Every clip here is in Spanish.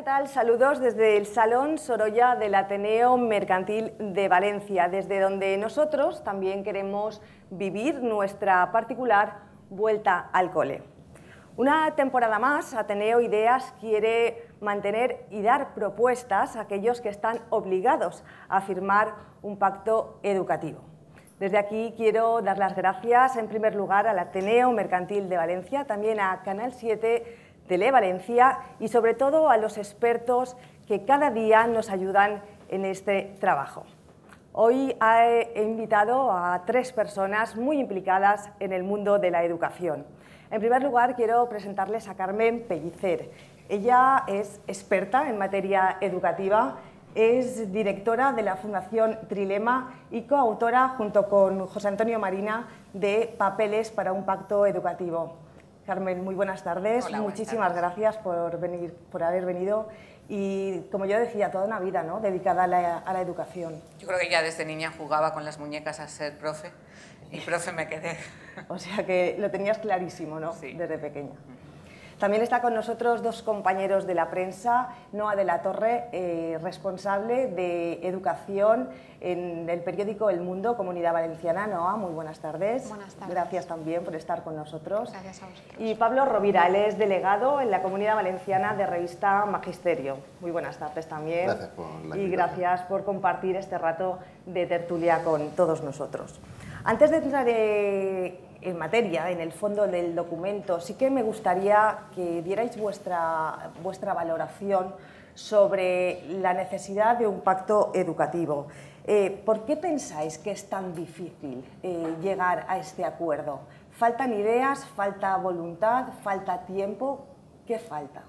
tal? Saludos desde el Salón Sorolla del Ateneo Mercantil de Valencia, desde donde nosotros también queremos vivir nuestra particular vuelta al cole. Una temporada más, Ateneo Ideas quiere mantener y dar propuestas a aquellos que están obligados a firmar un pacto educativo. Desde aquí quiero dar las gracias, en primer lugar, al Ateneo Mercantil de Valencia, también a Canal 7 Televalencia y sobre todo a los expertos que cada día nos ayudan en este trabajo. Hoy he invitado a 3 personas muy implicadas en el mundo de la educación. En primer lugar, quiero presentarles a Carmen Pellicer. Ella es experta en materia educativa, es directora de la Fundación Trilema y coautora, junto con José Antonio Marina, de Papeles para un Pacto Educativo. Carmen, muy buenas tardes. Hola, Muchísimas gracias por haber venido y, como yo decía, toda una vida, ¿no?, dedicada a la educación. Yo creo que ya desde niña jugaba con las muñecas a ser profe y profe me quedé. O sea que lo tenías clarísimo, ¿no?, sí, desde pequeña. También está con nosotros 2 compañeros de la prensa, Noa de la Torre, responsable de educación en el periódico El Mundo, Comunidad Valenciana. Noa, muy buenas tardes. Buenas tardes. Gracias también por estar con nosotros. Gracias a vosotros. Y Pablo Rovira, él es delegado en la Comunidad Valenciana de revista Magisterio. Muy buenas tardes también. Gracias por la invitación. Y gracias por compartir este rato de tertulia con todos nosotros. Antes de entrar en materia, en el fondo del documento, sí que me gustaría que dierais vuestra valoración sobre la necesidad de un pacto educativo. ¿Por qué pensáis que es tan difícil llegar a este acuerdo? ¿Faltan ideas, falta voluntad, falta tiempo? ¿Qué falta?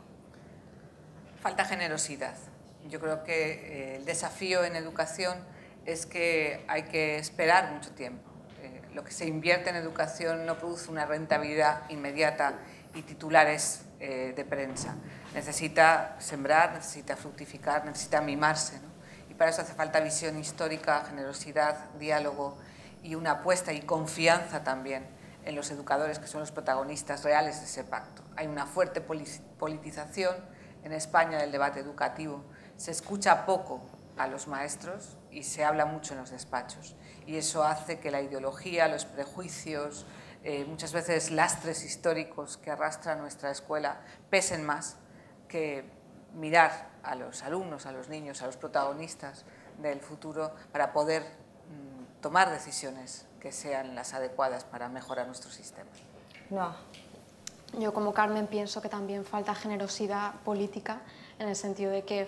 Falta generosidad. Yo creo que el desafío en educación es que hay que esperar mucho tiempo. Lo que se invierte en educación no produce una rentabilidad inmediata y titulares de prensa. Necesita sembrar, necesita fructificar, necesita mimarse, ¿no? Y para eso hace falta visión histórica, generosidad, diálogo y una apuesta y confianza también en los educadores, que son los protagonistas reales de ese pacto. Hay una fuerte politización en España del debate educativo. Se escucha poco a los maestros y se habla mucho en los despachos. Y eso hace que la ideología, los prejuicios, muchas veces lastres históricos que arrastra nuestra escuela pesen más que mirar a los alumnos, a los niños, a los protagonistas del futuro para poder tomar decisiones que sean las adecuadas para mejorar nuestro sistema. No. Yo, como Carmen, pienso que también falta generosidad política, en el sentido de que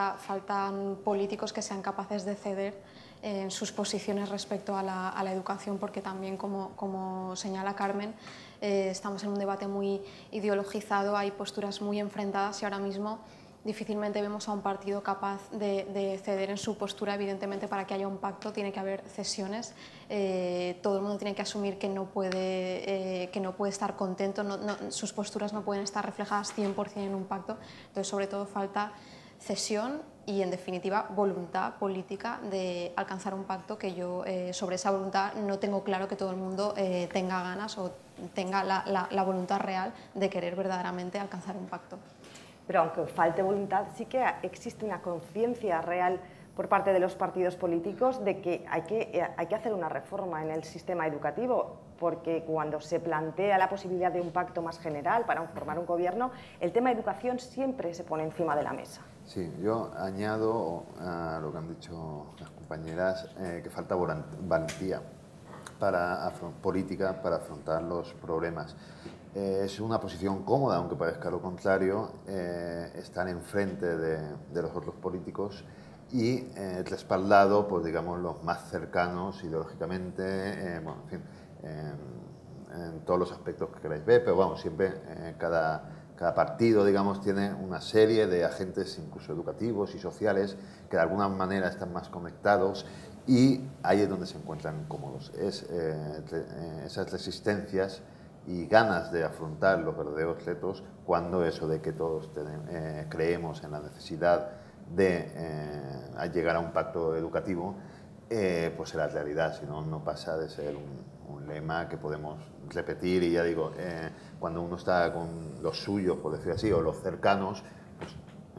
faltan políticos que sean capaces de ceder en sus posiciones respecto a la educación, porque también, como señala Carmen, estamos en un debate muy ideologizado, hay posturas muy enfrentadas y ahora mismo difícilmente vemos a un partido capaz de ceder en su postura. Evidentemente, para que haya un pacto tiene que haber cesiones, todo el mundo tiene que asumir que no puede estar contento, sus posturas no pueden estar reflejadas 100% en un pacto. Entonces, sobre todo, falta cesión y, en definitiva, voluntad política de alcanzar un pacto, que yo sobre esa voluntad no tengo claro que todo el mundo tenga ganas o tenga la voluntad real de querer verdaderamente alcanzar un pacto. Pero aunque falte voluntad, sí que existe una conciencia real por parte de los partidos políticos de que hay que hacer una reforma en el sistema educativo, porque cuando se plantea la posibilidad de un pacto más general para formar un gobierno, el tema de educación siempre se pone encima de la mesa. Sí, yo añado a lo que han dicho las compañeras que falta valentía política para afrontar los problemas. Es una posición cómoda, aunque parezca lo contrario, estar enfrente de los otros políticos y respaldado por, digamos, los más cercanos ideológicamente, bueno, en fin, en todos los aspectos que queráis ver, pero vamos, siempre cada partido, digamos, tiene una serie de agentes, incluso educativos y sociales, que de alguna manera están más conectados y ahí es donde se encuentran cómodos. Esas resistencias y ganas de afrontar los verdaderos retos, cuando eso de que todos creemos en la necesidad de llegar a un pacto educativo, pues será realidad, si no, no pasa de ser un lema que podemos repetir. Y ya digo, cuando uno está con los suyos, por decir así, o los cercanos, pues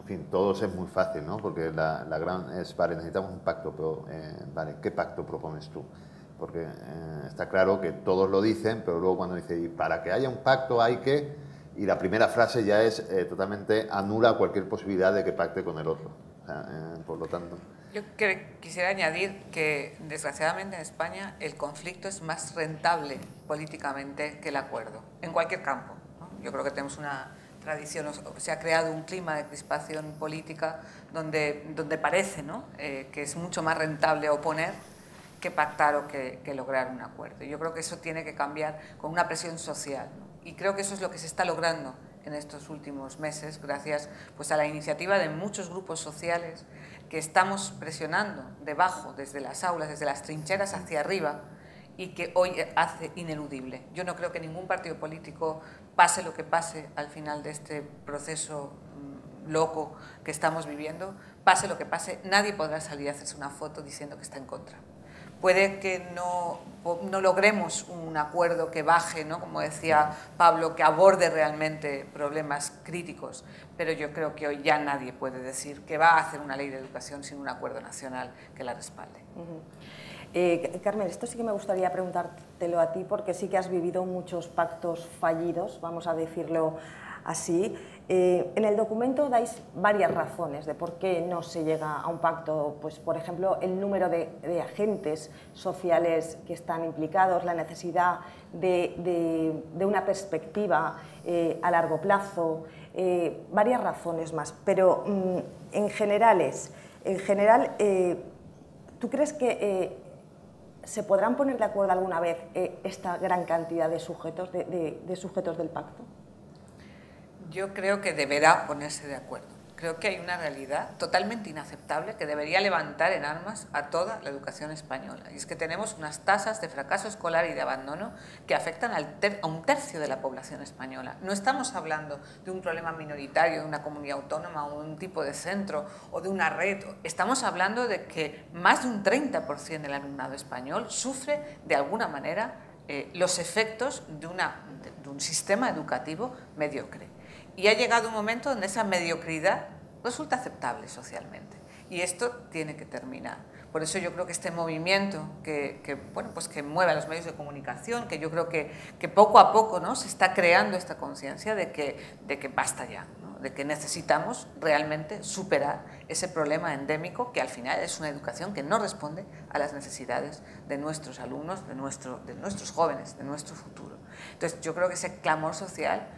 fin, todos es muy fácil, ¿no? Porque la gran es, vale, necesitamos un pacto, pero, vale, ¿qué pacto propones tú? Porque está claro que todos lo dicen, pero luego cuando dice, y para que haya un pacto hay que... Y la primera frase ya es totalmente anula cualquier posibilidad de que pacte con el otro. O sea, por lo tanto... Yo quisiera añadir que, desgraciadamente, en España el conflicto es más rentable políticamente que el acuerdo, en cualquier campo, ¿no? Yo creo que tenemos una tradición, se ha creado un clima de crispación política donde parece, ¿no?, que es mucho más rentable oponer que pactar o que lograr un acuerdo. Yo creo que eso tiene que cambiar con una presión social, ¿no? Y creo que eso es lo que se está logrando en estos últimos meses, gracias pues, a la iniciativa de muchos grupos sociales que estamos presionando debajo, desde las aulas, desde las trincheras hacia arriba, y que hoy hace ineludible. Yo no creo que ningún partido político, pase lo que pase al final de este proceso loco que estamos viviendo, pase lo que pase, nadie podrá salir a hacerse una foto diciendo que está en contra. Puede que no logremos un acuerdo que baje, ¿no?, como decía Pablo, que aborde realmente problemas críticos, pero yo creo que hoy ya nadie puede decir que va a hacer una ley de educación sin un acuerdo nacional que la respalde. Carmen, esto sí que me gustaría preguntártelo a ti, porque sí que has vivido muchos pactos fallidos, vamos a decirlo así. En el documento dais varias razones de por qué no se llega a un pacto, pues, por ejemplo, el número de agentes sociales que están implicados, la necesidad de una perspectiva a largo plazo, varias razones más, pero en general, ¿tú crees que se podrán poner de acuerdo alguna vez esta gran cantidad de sujetos, de sujetos del pacto? Yo creo que deberá ponerse de acuerdo. Creo que hay una realidad totalmente inaceptable que debería levantar en armas a toda la educación española. Y es que tenemos unas tasas de fracaso escolar y de abandono que afectan a un tercio de la población española. No estamos hablando de un problema minoritario, de una comunidad autónoma o de un tipo de centro o de una red. Estamos hablando de que más de un 30% del alumnado español sufre de alguna manera los efectos de un sistema educativo mediocre. Y ha llegado un momento donde esa mediocridad resulta aceptable socialmente. Y esto tiene que terminar. Por eso yo creo que este movimiento que mueve a los medios de comunicación, que yo creo que poco a poco, ¿no?, se está creando esta conciencia de que basta ya, ¿no?, de que necesitamos realmente superar ese problema endémico que al final es una educación que no responde a las necesidades de nuestros alumnos, de nuestros jóvenes, de nuestro futuro. Entonces yo creo que ese clamor social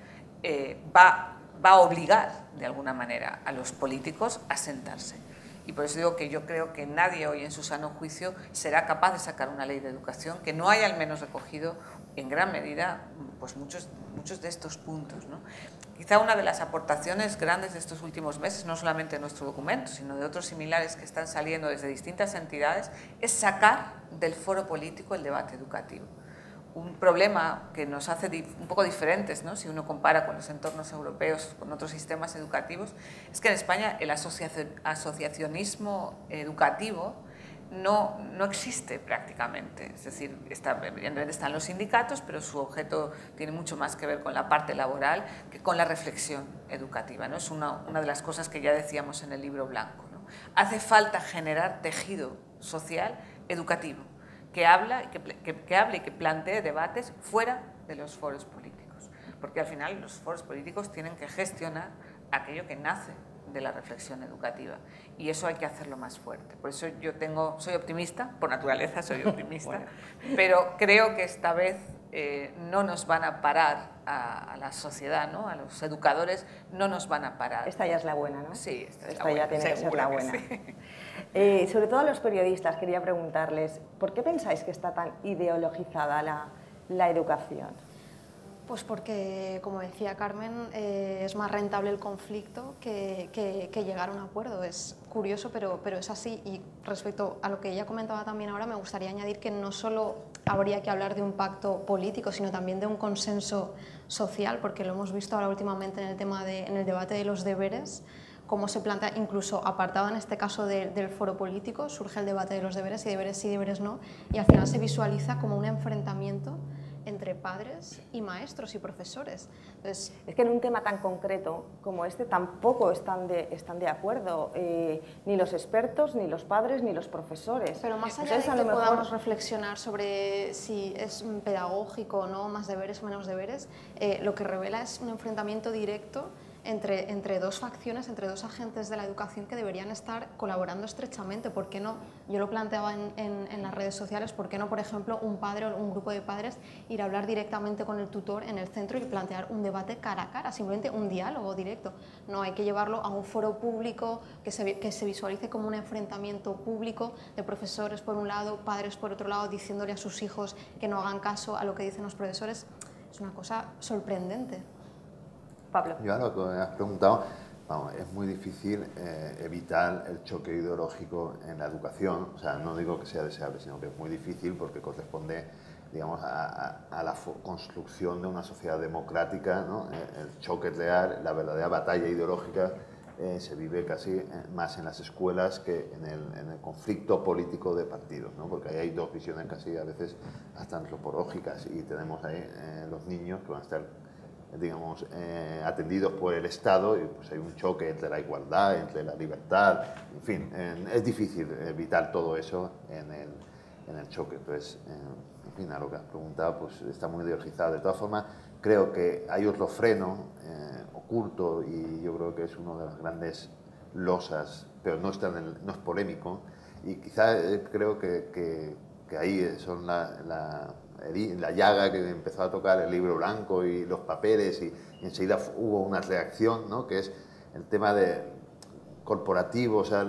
va a obligar de alguna manera a los políticos a sentarse. Y por eso digo que yo creo que nadie hoy en su sano juicio será capaz de sacar una ley de educación que no haya al menos recogido en gran medida pues muchos de estos puntos, ¿no? Quizá una de las aportaciones grandes de estos últimos meses, no solamente de nuestro documento, sino de otros similares que están saliendo desde distintas entidades, es sacar del foro político el debate educativo. Un problema que nos hace un poco diferentes, ¿no?, si uno compara con los entornos europeos, con otros sistemas educativos, es que en España el asociacionismo educativo no existe prácticamente. Es decir, evidentemente están los sindicatos, pero su objeto tiene mucho más que ver con la parte laboral que con la reflexión educativa, ¿no? Es una de las cosas que ya decíamos en el libro blanco, ¿no? Hace falta generar tejido social educativo que hable y que plantee debates fuera de los foros políticos, porque al final los foros políticos tienen que gestionar aquello que nace de la reflexión educativa y eso hay que hacerlo más fuerte. Por eso soy optimista, por naturaleza soy optimista, bueno, pero creo que esta vez no nos van a parar a la sociedad, ¿no?, a los educadores no nos van a parar. Esta ya es la buena, ¿no? Sí, esta ya tiene que ser la buena. Sí. Sobre todo a los periodistas quería preguntarles, ¿por qué pensáis que está tan ideologizada la educación? Pues porque, como decía Carmen, es más rentable el conflicto que llegar a un acuerdo. Es curioso, pero es así. Y respecto a lo que ella comentaba también ahora, me gustaría añadir que no solo habría que hablar de un pacto político, sino también de un consenso social, porque lo hemos visto ahora últimamente en el debate de los deberes, cómo se plantea, incluso apartado en este caso del foro político, surge el debate de los deberes, y deberes sí, deberes no, y al final se visualiza como un enfrentamiento entre padres y maestros y profesores. Entonces, es que en un tema tan concreto como este tampoco están de acuerdo ni los expertos, ni los padres, ni los profesores. Pero más allá Entonces, de que podamos reflexionar sobre si es pedagógico o no, más deberes o menos deberes, lo que revela es un enfrentamiento directo entre dos facciones, entre dos agentes de la educación que deberían estar colaborando estrechamente. ¿Por qué no? Yo lo planteaba en las redes sociales, ¿por qué no, por ejemplo, un padre o un grupo de padres ir a hablar directamente con el tutor en el centro y plantear un debate cara a cara, simplemente un diálogo directo? No hay que llevarlo a un foro público que se visualice como un enfrentamiento público de profesores por un lado, padres por otro lado, diciéndole a sus hijos que no hagan caso a lo que dicen los profesores. Es una cosa sorprendente. Pablo. Yo a lo que me has preguntado, vamos, es muy difícil evitar el choque ideológico en la educación. O sea, no digo que sea deseable, sino que es muy difícil porque corresponde, digamos, a la construcción de una sociedad democrática, ¿no? El choque real, la verdadera batalla ideológica se vive casi más en las escuelas que en el conflicto político de partidos, ¿no? Porque ahí hay dos visiones casi a veces hasta antropológicas y tenemos ahí los niños que van a estar, digamos, atendidos por el Estado y pues hay un choque entre la igualdad, entre la libertad, en fin, es difícil evitar todo eso en el choque. Entonces, en fin, a lo que has preguntado, pues está muy ideologizado. De todas formas, creo que hay otro freno oculto y yo creo que es una de las grandes losas, pero no es polémico y quizá creo que ahí son la llaga que empezó a tocar el libro blanco y los papeles y enseguida hubo una reacción, ¿no? Que es el tema de corporativo, o sea,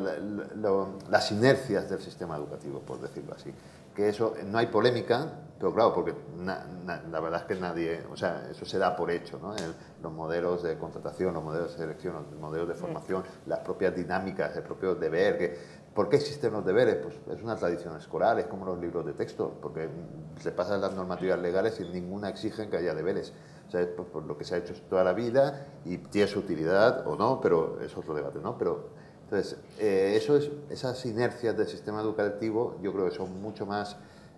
las inercias del sistema educativo, por decirlo así. Que eso, no hay polémica, pero claro, porque la verdad es que nadie, o sea, eso se da por hecho, ¿no? Los modelos de contratación, los modelos de selección, los modelos de formación, las propias dinámicas, el propio deber, ¿por qué existen los deberes? Pues es una tradición escolar, es como los libros de texto, porque se pasan las normativas legales y ninguna exigen que haya deberes. O sea, es por lo que se ha hecho toda la vida y tiene su utilidad o no, pero es otro debate, ¿no? Pero, entonces, esas inercias del sistema educativo yo creo que son mucho más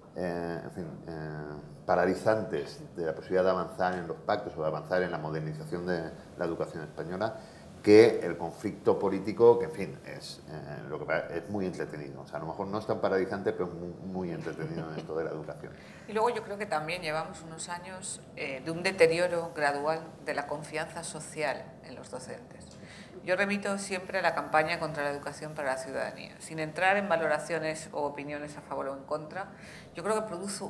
paralizantes de la posibilidad de avanzar en los pactos o de avanzar en la modernización de la educación española que el conflicto político, que en fin, es muy entretenido. O sea, a lo mejor no es tan paralizante, pero muy entretenido en esto de la educación. Y luego yo creo que también llevamos unos años de un deterioro gradual de la confianza social en los docentes. Yo remito siempre a la campaña contra la educación para la ciudadanía. Sin entrar en valoraciones o opiniones a favor o en contra, yo creo que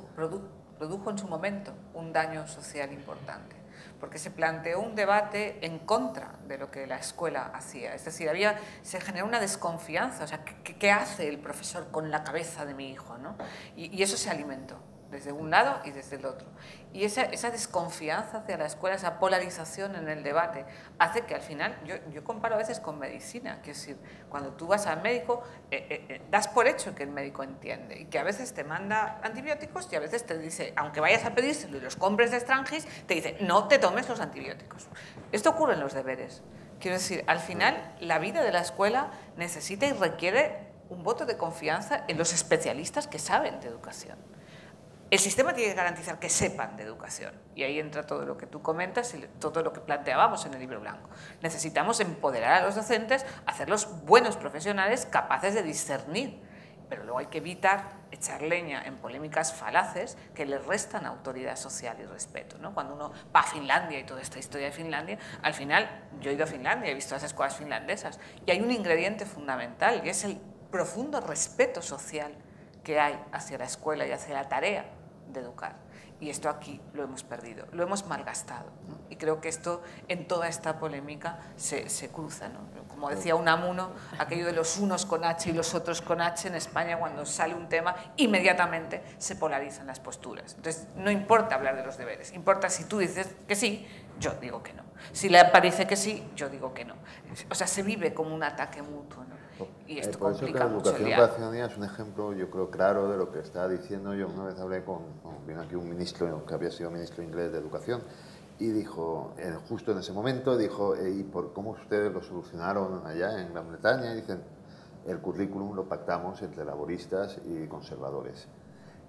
produjo en su momento un daño social importante, porque se planteó un debate en contra de lo que la escuela hacía. Es decir, se generó una desconfianza, o sea, ¿qué hace el profesor con la cabeza de mi hijo, ¿no? Y eso se alimentó desde un lado y desde el otro. Y esa desconfianza hacia la escuela, esa polarización en el debate, hace que al final, yo comparo a veces con medicina, que es decir, cuando tú vas al médico, das por hecho que el médico entiende y que a veces te manda antibióticos y a veces te dice, aunque vayas a pedírselo y los compres de Strangis, te dice, no te tomes los antibióticos. Esto ocurre en los deberes. Quiero decir, al final, la vida de la escuela necesita y requiere un voto de confianza en los especialistas que saben de educación. El sistema tiene que garantizar que sepan de educación y ahí entra todo lo que tú comentas y todo lo que planteábamos en el libro blanco. Necesitamos empoderar a los docentes, hacerlos buenos profesionales capaces de discernir, pero luego hay que evitar echar leña en polémicas falaces que les restan autoridad social y respeto, ¿no? Cuando uno va a Finlandia y toda esta historia de Finlandia, al final yo he ido a Finlandia, he visto las escuelas finlandesas y hay un ingrediente fundamental y es el profundo respeto social que hay hacia la escuela y hacia la tarea de educar. Y esto aquí lo hemos perdido, lo hemos malgastado, ¿no? Y creo que esto en toda esta polémica se cruza, ¿no? Como decía Unamuno, aquello de los unos con H y los otros con H en España, cuando sale un tema, inmediatamente se polarizan las posturas. Entonces, no importa hablar de los deberes, importa si tú dices que sí, yo digo que no. Si le parece que sí, yo digo que no. O sea, se vive como un ataque mutuo, ¿no? Y esto complica mucho el diálogo. La educación para la ciudadanía es un ejemplo, yo creo, claro de lo que está diciendo. Yo una vez hablé vino aquí un ministro que había sido ministro inglés de Educación y dijo, justo en ese momento, dijo, ¿y por cómo ustedes lo solucionaron allá en Gran Bretaña? Y dicen, el currículum lo pactamos entre laboristas y conservadores.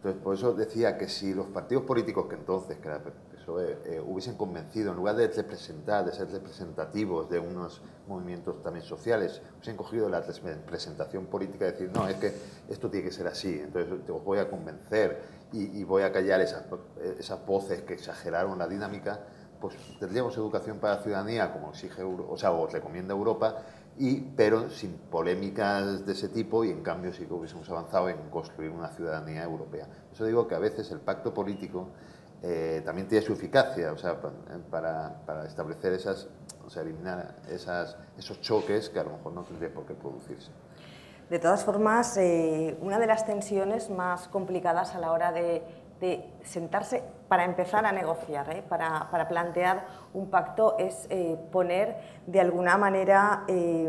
Entonces, por eso decía que si los partidos políticos que entonces, que era el PSOE, hubiesen convencido, en lugar de representar, de ser representativos de unos movimientos también sociales, hubiesen cogido la representación política y decir, no, es que esto tiene que ser así, entonces os voy a convencer y voy a callar esas voces que exageraron la dinámica, pues tendríamos educación para la ciudadanía, como exige, o recomienda Europa, pero sin polémicas de ese tipo, y en cambio sí que hubiésemos avanzado en construir una ciudadanía europea. Por eso digo que a veces el pacto político también tiene su eficacia, o sea, para establecer eliminar esos choques que a lo mejor no tendría por qué producirse. De todas formas, una de las tensiones más complicadas a la hora de sentarse para empezar a negociar, para plantear un pacto, es poner de alguna manera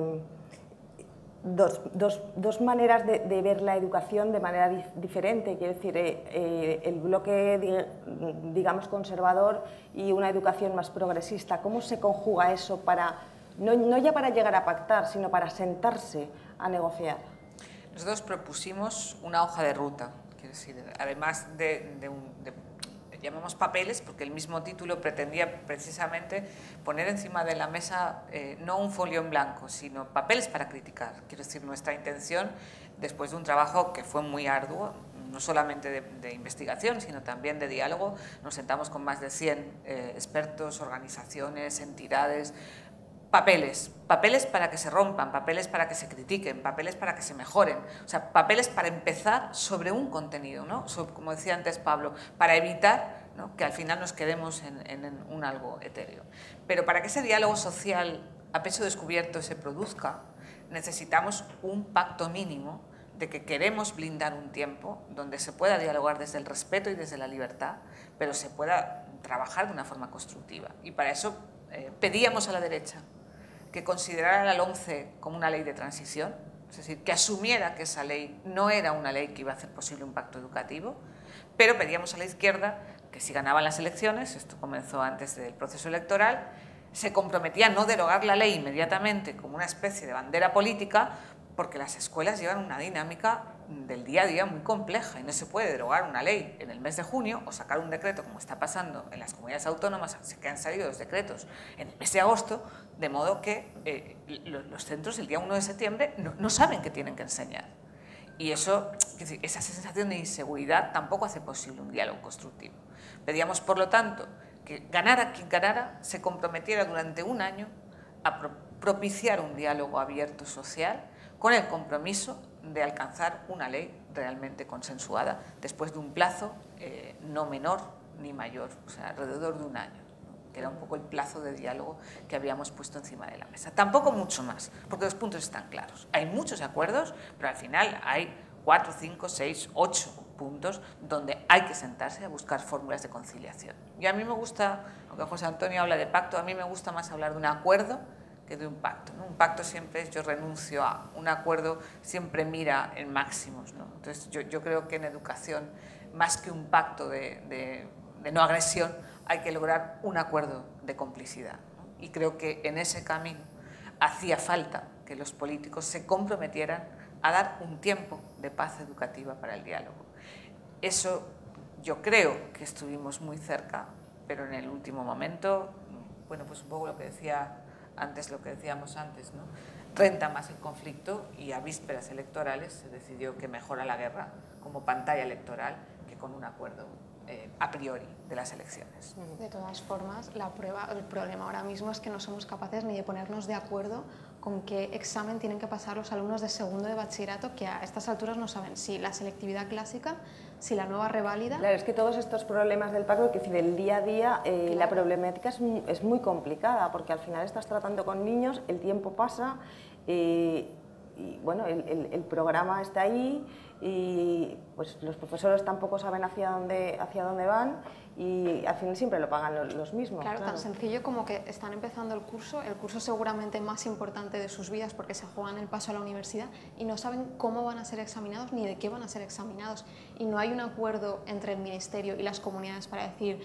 dos maneras de ver la educación de manera diferente. Quiero decir, el bloque, digamos, conservador y una educación más progresista. ¿Cómo se conjuga eso para, no ya para llegar a pactar, sino para sentarse a negociar? Nosotros propusimos una hoja de ruta. Quiero decir, además llamamos papeles, porque el mismo título pretendía precisamente poner encima de la mesa no un folio en blanco, sino papeles para criticar. Quiero decir, nuestra intención, después de un trabajo que fue muy arduo, no solamente de investigación, sino también de diálogo, nos sentamos con más de 100 expertos, organizaciones, entidades, papeles para que se rompan, papeles para que se critiquen, papeles para que se mejoren, o sea, papeles para empezar sobre un contenido, ¿no? Como decía antes Pablo, para evitar, ¿no?, que al final nos quedemos en un algo etéreo. Pero para que ese diálogo social a pecho descubierto se produzca, necesitamos un pacto mínimo de que queremos blindar un tiempo donde se pueda dialogar desde el respeto y desde la libertad, pero se pueda trabajar de una forma constructiva. Y para eso pedíamos a la derecha que considerara la LOMCE como una ley de transición, es decir, que asumiera que esa ley no era una ley que iba a hacer posible un pacto educativo, pero pedíamos a la izquierda que si ganaban las elecciones, esto comenzó antes del proceso electoral, se comprometía a no derogar la ley inmediatamente como una especie de bandera política, porque las escuelas llevan una dinámica del día a día muy compleja y no se puede derogar una ley en el mes de junio o sacar un decreto, como está pasando en las comunidades autónomas, que han salido los decretos en el mes de agosto, de modo que los centros el día 1 de septiembre no saben qué tienen que enseñar. Y eso, es decir, esa sensación de inseguridad tampoco hace posible un diálogo constructivo. Pedíamos, por lo tanto, que ganara quien ganara, se comprometiera durante un año a propiciar un diálogo abierto social con el compromiso de alcanzar una ley realmente consensuada después de un plazo no menor ni mayor, o sea, alrededor de un año, ¿no?, que era un poco el plazo de diálogo que habíamos puesto encima de la mesa. Tampoco mucho más, porque los puntos están claros. Hay muchos acuerdos, pero al final hay 4, 5, 6, 8 puntos donde hay que sentarse a buscar fórmulas de conciliación. Y a mí me gusta, aunque José Antonio habla de pacto, a mí me gusta más hablar de un acuerdo que de un pacto, ¿no? Un pacto siempre es yo renuncio a, un acuerdo siempre mira en máximos, ¿no? Entonces yo creo que en educación, más que un pacto de no agresión, hay que lograr un acuerdo de complicidad, ¿no? Y creo que en ese camino hacía falta que los políticos se comprometieran a dar un tiempo de paz educativa para el diálogo. Eso yo creo que estuvimos muy cerca, pero en el último momento, bueno, pues un poco lo que decía antes, lo que decíamos antes, ¿no?, renta más el conflicto, y a vísperas electorales se decidió que mejora la guerra como pantalla electoral que con un acuerdo a priori de las elecciones. De todas formas, el problema ahora mismo es que no somos capaces ni de ponernos de acuerdo con qué examen tienen que pasar los alumnos de segundo de bachillerato, que a estas alturas no saben si la selectividad clásica, si la nueva reválida. Claro, es que todos estos problemas del pacto, que del día a día, claro, la problemática es muy complicada, porque al final estás tratando con niños, el tiempo pasa y bueno, el programa está ahí y pues los profesores tampoco saben hacia dónde van, y al final siempre lo pagan los mismos. Claro, tan sencillo como que están empezando el curso seguramente más importante de sus vidas, porque se juegan el paso a la universidad y no saben cómo van a ser examinados ni de qué van a ser examinados, y no hay un acuerdo entre el Ministerio y las comunidades para decir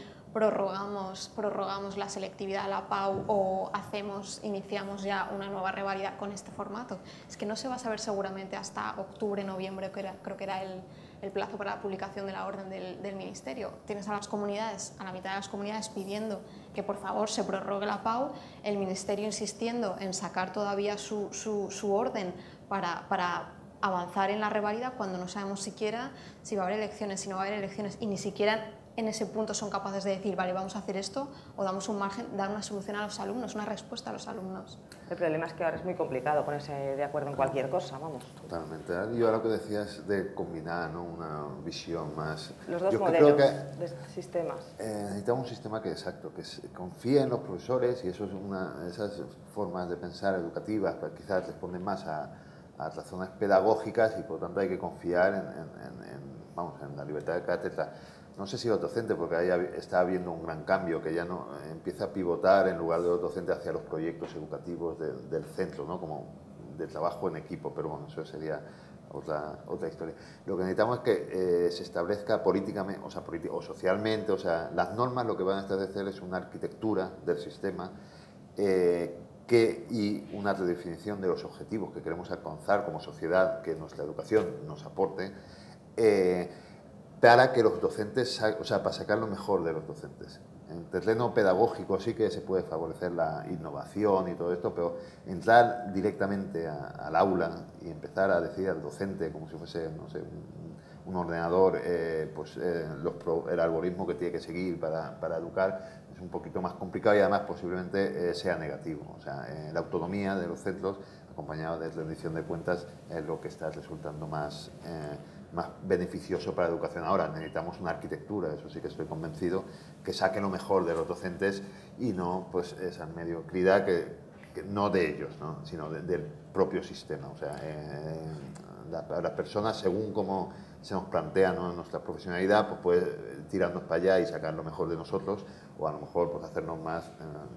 prorrogamos la selectividad, la PAU, o iniciamos ya una nueva reválida con este formato. Es que no se va a saber seguramente hasta octubre, noviembre, creo que era el plazo para la publicación de la orden del Ministerio. Tienes a las comunidades, a la mitad de las comunidades pidiendo que por favor se prorrogue la PAU, el Ministerio insistiendo en sacar todavía su orden para avanzar en la reválida cuando no sabemos siquiera si va a haber elecciones, si no va a haber elecciones, y ni siquiera en ese punto son capaces de decir, vale, vamos a hacer esto, o damos un margen, dar una solución a los alumnos, una respuesta a los alumnos. El problema es que ahora es muy complicado ponerse de acuerdo en cualquier cosa, vamos. Totalmente. Yo lo que decías de combinar, ¿no?, una visión más... Los dos Yo modelos creo de sistemas. Necesitamos un sistema que, exacto, que confíe en los profesores, y eso es esas formas de pensar educativas, pues quizás responden más a razones pedagógicas, y por lo tanto hay que confiar en la libertad de cátedra. No sé si los docentes, porque ahí está habiendo un gran cambio, que ya no empieza a pivotar en lugar de los docentes hacia los proyectos educativos del centro, ¿no?, como de trabajo en equipo, pero bueno, eso sería otra historia. Lo que necesitamos es que se establezca políticamente, o socialmente, las normas lo que van a establecer es una arquitectura del sistema y una redefinición de los objetivos que queremos alcanzar como sociedad, que nuestra educación nos aporte, para que los docentes, para sacar lo mejor de los docentes. En terreno pedagógico sí que se puede favorecer la innovación y todo esto, pero entrar directamente al aula y empezar a decir al docente, como si fuese, no sé, un ordenador, el algoritmo que tiene que seguir para educar, es un poquito más complicado, y además posiblemente sea negativo. La autonomía de los centros, acompañada de rendición de cuentas, es lo que está resultando más beneficioso para la educación. Ahora necesitamos una arquitectura, eso sí que estoy convencido, que saque lo mejor de los docentes, y no pues esa mediocridad que no de ellos, ¿no?, sino del propio sistema. Las personas, según como se nos plantea, ¿no?, nuestra profesionalidad, pues puede tirarnos para allá y sacar lo mejor de nosotros, o a lo mejor pues hacernos más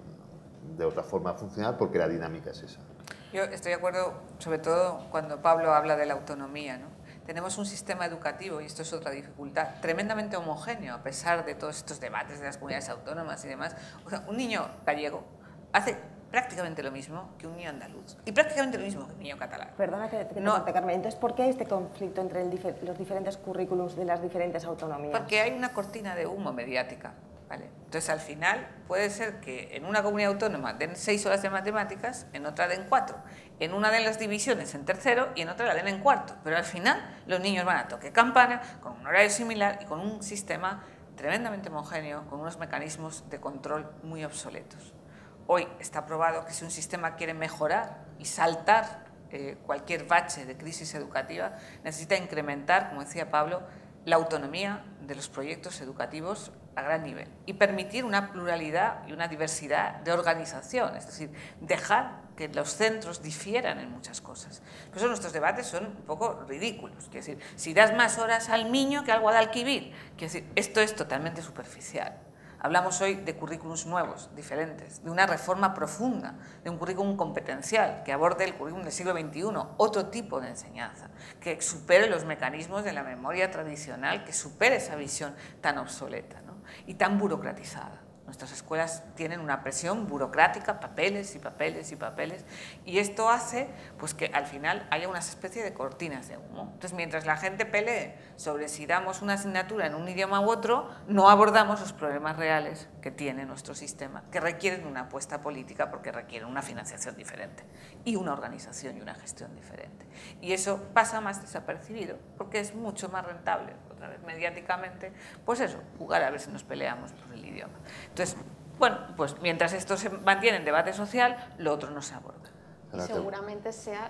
de otra forma funcional, porque la dinámica es esa. Yo estoy de acuerdo, sobre todo cuando Pablo habla de la autonomía, ¿no? Tenemos un sistema educativo, y esto es otra dificultad, tremendamente homogéneo, a pesar de todos estos debates de las comunidades autónomas y demás. Un niño gallego hace prácticamente lo mismo que un niño andaluz, y prácticamente lo mismo que un niño catalán. Perdona que te corte, Carmen. Entonces, ¿por qué este conflicto entre los diferentes currículums de las diferentes autonomías? Porque hay una cortina de humo mediática, ¿vale? Entonces, al final, puede ser que en una comunidad autónoma den 6 horas de matemáticas, en otra den 4, en una de las divisiones en tercero y en otra la den en cuarto, pero al final los niños van a toque campana, con un horario similar y con un sistema tremendamente homogéneo, con unos mecanismos de control muy obsoletos. Hoy está probado que si un sistema quiere mejorar y saltar cualquier bache de crisis educativa, necesita incrementar, como decía Pablo, la autonomía de los proyectos educativos a gran nivel y permitir una pluralidad y una diversidad de organización, es decir, dejar que los centros difieran en muchas cosas. Por eso nuestros debates son un poco ridículos. Quiero decir, si das más horas al Miño que al Guadalquivir, quiero decir, esto es totalmente superficial. Hablamos hoy de currículums nuevos, diferentes, de una reforma profunda, de un currículum competencial que aborde el currículum del siglo XXI, otro tipo de enseñanza, que supere los mecanismos de la memoria tradicional, que supere esa visión tan obsoleta, ¿no?, y tan burocratizada. Nuestras escuelas tienen una presión burocrática, papeles y papeles y papeles, y esto hace pues, que al final haya una especie de cortinas de humo. Entonces, mientras la gente pelee sobre si damos una asignatura en un idioma u otro, no abordamos los problemas reales que tiene nuestro sistema, que requieren una apuesta política porque requieren una financiación diferente y una organización y una gestión diferente. Y eso pasa más desapercibido porque es mucho más rentable, otra vez mediáticamente, pues eso, jugar a ver si nos peleamos por el idioma. Entonces, bueno, pues mientras esto se mantiene en debate social, lo otro no se aborda. Y seguramente sea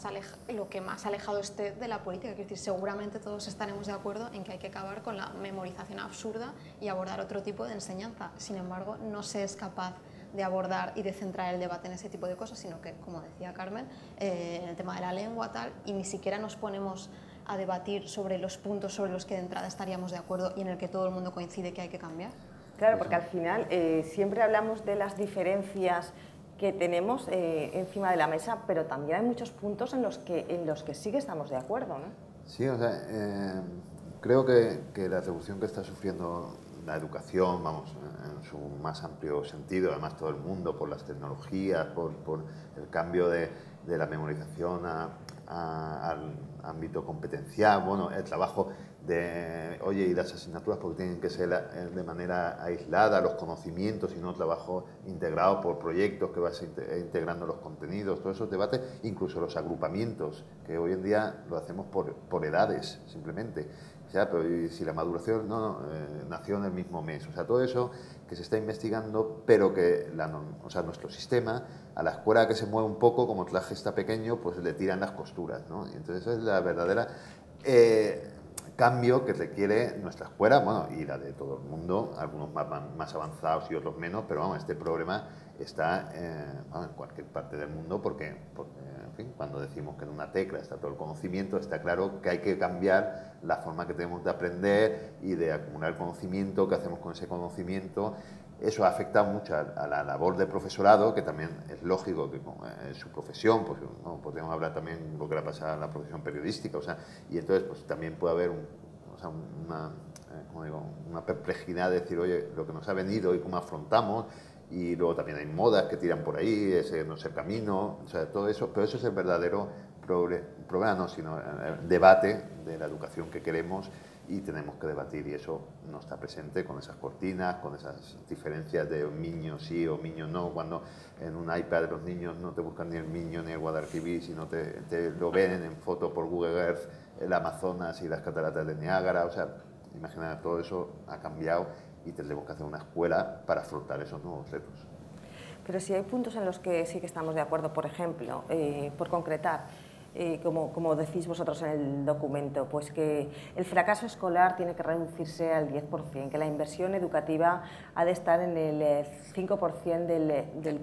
lo que más alejado esté de la política. Quiero decir, seguramente todos estaremos de acuerdo en que hay que acabar con la memorización absurda y abordar otro tipo de enseñanza. Sin embargo, no se es capaz de abordar y de centrar el debate en ese tipo de cosas, sino que, como decía Carmen, en el tema de la lengua tal, y ni siquiera nos ponemos a debatir sobre los puntos sobre los que de entrada estaríamos de acuerdo y en el que todo el mundo coincide que hay que cambiar. Claro, porque al final siempre hablamos de las diferencias que tenemos encima de la mesa, pero también hay muchos puntos en los que sí que estamos de acuerdo, ¿no? Sí, o sea, creo que la revolución que está sufriendo la educación, vamos, en su más amplio sentido, además todo el mundo, por las tecnologías, por el cambio de la memorización al ámbito competencial, bueno, el trabajo oye, y las asignaturas porque tienen que ser de manera aislada, los conocimientos y no trabajo integrado por proyectos que vas integrando los contenidos, todos esos debates, incluso los agrupamientos, que hoy en día lo hacemos por edades, simplemente. O sea, pero si la maduración nació en el mismo mes, o sea, todo eso que se está investigando, pero que o sea, nuestro sistema, a la escuela que se mueve un poco, como el traje está pequeño, pues le tiran las costuras, ¿no? Y entonces esa es la verdadera cambio que requiere nuestra escuela, bueno, y la de todo el mundo, algunos más avanzados y otros menos, pero vamos, este problema está en cualquier parte del mundo porque, en fin, cuando decimos que en una tecla está todo el conocimiento, está claro que hay que cambiar la forma que tenemos de aprender y de acumular conocimiento, qué hacemos con ese conocimiento. Eso ha afectado mucho a la labor del profesorado, que también es lógico que con su profesión, pues no, podemos hablar también de lo que le pasa a la profesión periodística, o sea, y entonces pues también puede haber una perplejidad de decir, oye, lo que nos ha venido y cómo afrontamos, y luego también hay modas que tiran por ahí, ese no es el camino, o sea, todo eso, pero eso es el verdadero problema, no, sino el debate de la educación que queremos y tenemos que debatir, y eso no está presente con esas cortinas, con esas diferencias de un niño sí o un niño no, cuando en un iPad los niños no te buscan ni el niño ni el Guadalquivir, sino te lo ven en foto por Google Earth, el Amazonas y las cataratas de Niágara, o sea, imagina, todo eso ha cambiado y tendremos que hacer una escuela para afrontar esos nuevos retos. Pero si hay puntos en los que sí que estamos de acuerdo, por ejemplo, por concretar, como decís vosotros en el documento, pues que el fracaso escolar tiene que reducirse al 10%, que la inversión educativa ha de estar en el 5% del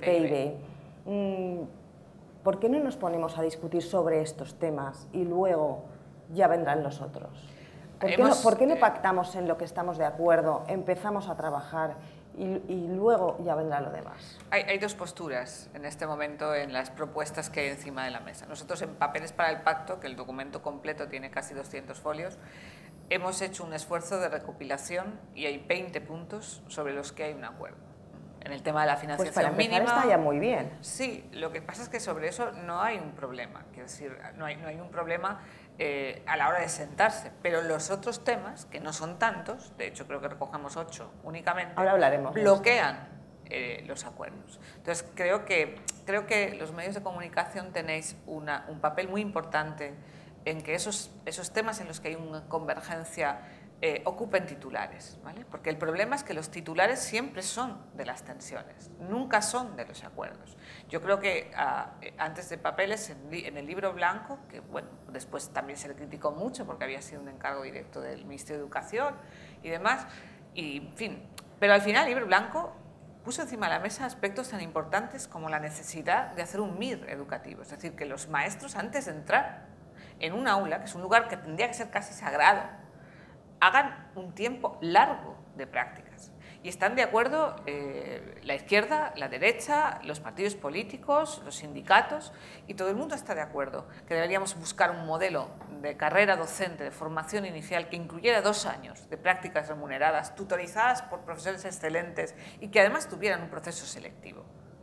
PIB. ¿Por qué no nos ponemos a discutir sobre estos temas y luego ya vendrán los otros? ¿Por qué no pactamos en lo que estamos de acuerdo, empezamos a trabajar y luego ya vendrá lo demás? Hay dos posturas en este momento en las propuestas que hay encima de la mesa. Nosotros en Papeles para el Pacto, que el documento completo tiene casi 200 folios, hemos hecho un esfuerzo de recopilación y hay 20 puntos sobre los que hay un acuerdo. En el tema de la financiación pues para empezar mínima, está ya muy bien. Sí, lo que pasa es que sobre eso no hay un problema, quiero decir, no hay un problema a la hora de sentarse, pero los otros temas, que no son tantos, de hecho creo que recogemos 8 únicamente, ahora hablaremos, bloquean los acuerdos. Entonces creo que los medios de comunicación tenéis un papel muy importante en que esos temas en los que hay una convergencia ocupen titulares, ¿vale? Porque el problema es que los titulares siempre son de las tensiones, nunca son de los acuerdos. Yo creo que antes de Papeles, en el libro blanco, que bueno, después también se le criticó mucho porque había sido un encargo directo del Ministerio de Educación y demás, y en fin, pero al final el libro blanco puso encima de la mesa aspectos tan importantes como la necesidad de hacer un MIR educativo, es decir, que los maestros antes de entrar en un aula, que es un lugar que tendría que ser casi sagrado, hagan un tiempo largo de prácticas. Y están de acuerdo la izquierda, la derecha, los partidos políticos, los sindicatos, y todo el mundo está de acuerdo que deberíamos buscar un modelo de carrera docente, de formación inicial, que incluyera 2 años de prácticas remuneradas, tutorizadas por profesores excelentes y que además tuvieran un proceso selectivo.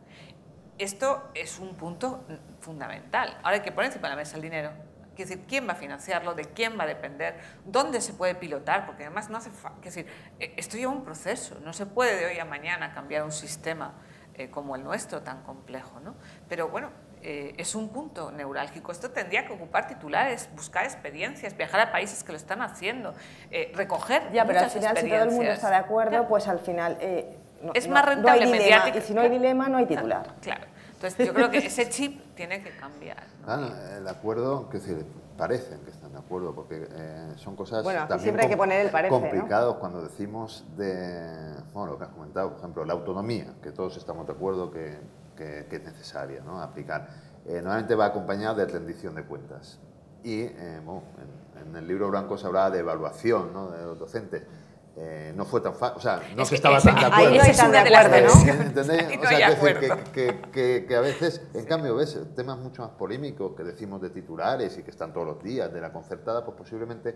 Esto es un punto fundamental. Ahora hay que poner encima de la mesa el dinero. Es decir, ¿quién va a financiarlo? ¿De quién va a depender? ¿Dónde se puede pilotar? Porque además no hace falta. Es decir, esto lleva un proceso. No se puede de hoy a mañana cambiar un sistema como el nuestro, tan complejo, ¿no? Pero bueno, es un punto neurálgico. Esto tendría que ocupar titulares, buscar experiencias, viajar a países que lo están haciendo, recoger ya, pero al muchas final, si todo el mundo está de acuerdo, pues al final es más rentable mediática. Y si no hay dilema, no hay titular. Claro. Entonces, yo creo que ese chip tiene que cambiar, ¿no? Claro, el acuerdo, que decir, parecen que están de acuerdo, porque son cosas también siempre hay que poner el parece, complicados, ¿no? Cuando decimos lo que has comentado, por ejemplo, la autonomía, que todos estamos de acuerdo que es necesaria, ¿no?, aplicar. Normalmente va acompañada de rendición de cuentas. Y en el libro blanco se hablaba de evaluación, ¿no?, de los docentes. No fue tan fácil, o sea, no se estaba tan de acuerdo. Ahí no hay tan de acuerdo, ¿no? ¿Entendéis? O sea, que a veces, en cambio, ves temas mucho más polémicos que decimos de titulares y que están todos los días de la concertada, pues posiblemente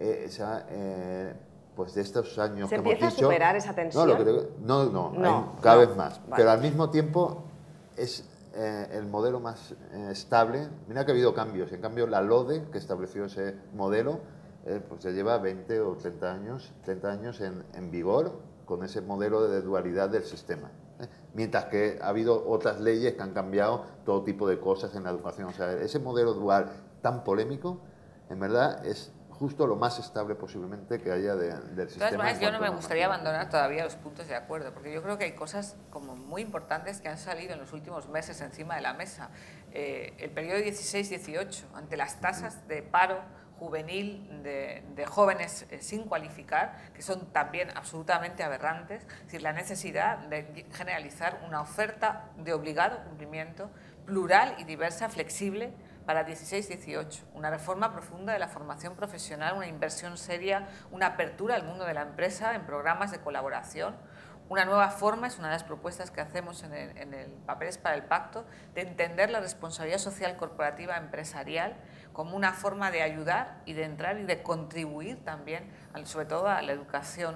pues de estos años que hemos dicho... ¿Se empieza a superar esa tensión? No, cada vez más. Vale. Pero al mismo tiempo es el modelo más estable. Mira que ha habido cambios. En cambio, la LODE, que estableció ese modelo, pues ya lleva 20 o 30 años en vigor con ese modelo de dualidad del sistema. Mientras que ha habido otras leyes que han cambiado todo tipo de cosas en la educación. O sea, ese modelo dual tan polémico, en verdad, es justo lo más estable posiblemente que haya del sistema. De todas maneras, yo no me gustaría abandonar todavía los puntos de acuerdo, porque yo creo que hay cosas como muy importantes que han salido en los últimos meses encima de la mesa. El periodo 16-18, ante las tasas de paro juvenil de jóvenes sin cualificar, que son también absolutamente aberrantes, es decir, la necesidad de generalizar una oferta de obligado cumplimiento, plural y diversa, flexible, para 16-18, una reforma profunda de la formación profesional, una inversión seria, una apertura al mundo de la empresa en programas de colaboración, una nueva forma, es una de las propuestas que hacemos en el Papeles para el Pacto, de entender la responsabilidad social corporativa empresarial como una forma de ayudar y de entrar y de contribuir también, sobre todo a la educación